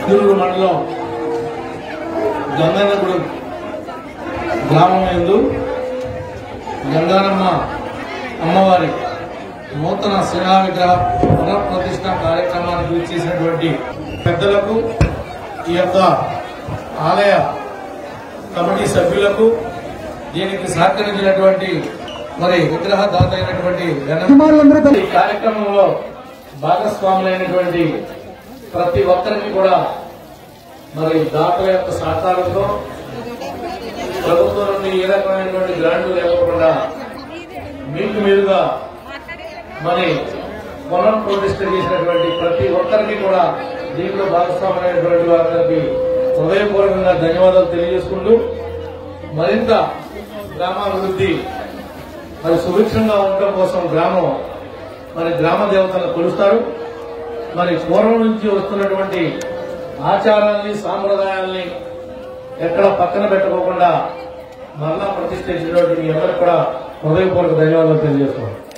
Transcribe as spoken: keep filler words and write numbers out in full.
తిరువురు మండలం గంగానగూడెం గ్రామం యందు గంగానమ్మ అమ్మవారి నూతన శిలా విగ్రహ పునఃప్రతిష్ఠ కార్యక్రమానికి విచ్చేసినటువంటి పెద్దలకు, ఈ యొక్క ఆలయ కమిటీ సభ్యులకు, దీనికి సహకరించినటువంటి మరి విగ్రహ దాత అయినటువంటి ఈ కార్యక్రమంలో భాగస్వాములైనటువంటి ప్రతి ఒక్కరికి కూడా మరి దాతల యొక్క సహకారంతో ప్రభుత్వం నుండి ఏ రకమైనటువంటి గ్రాంట్లు లేకుండా మీకు మీరుగా మరి పునఃప్రతిష్ఠ చేసినటువంటి ప్రతి ఒక్కరికి కూడా దీంట్లో భాగస్వామైనటువంటి వారికి హృదయపూర్వకంగా ధన్యవాదాలు తెలియజేసుకుంటూ మరింత గ్రామాభివృద్ధి మరి సుభిక్షంగా ఉండటం కోసం గ్రామం మరి గ్రామ దేవతలను కొలుస్తారు. మరి పూర్వం నుంచి వస్తున్నటువంటి ఆచారాల్ని సాంప్రదాయాల్ని ఎక్కడ పక్కన పెట్టుకోకుండా మరలా ప్రతిష్ఠించినటువంటి మీ అందరికీ కూడా హృదయపూర్వక ధన్యవాదాలు తెలియజేస్తున్నాం.